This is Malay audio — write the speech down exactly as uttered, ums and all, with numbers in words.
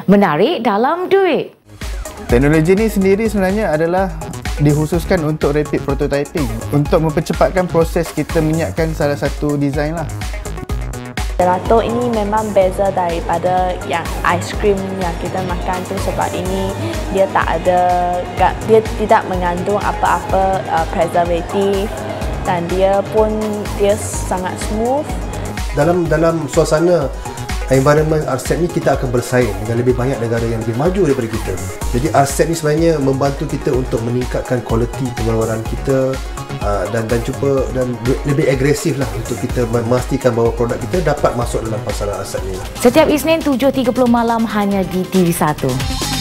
menarik dalam duit. Teknologi ini sendiri sebenarnya adalah dikhususkan untuk rapid prototyping, untuk mempercepatkan proses kita menyiapkan salah satu desain lah. Gelato ini memang beza daripada yang ice cream yang kita makan tu sebab ini dia tak ada, dia tidak mengandung apa-apa uh, preservatif dan dia pun dia sangat smooth. Dalam dalam suasana environment R C E P ni kita akan bersaing dengan lebih banyak negara yang lebih maju daripada kita. Jadi R C E P ni sebenarnya membantu kita untuk meningkatkan kualiti pengeluaran kita uh, dan dan cuba dan lebih agresif lah untuk kita memastikan bahawa produk kita dapat masuk dalam pasaran R C E P ni. Setiap Isnin tujuh tiga puluh malam hanya di T V satu.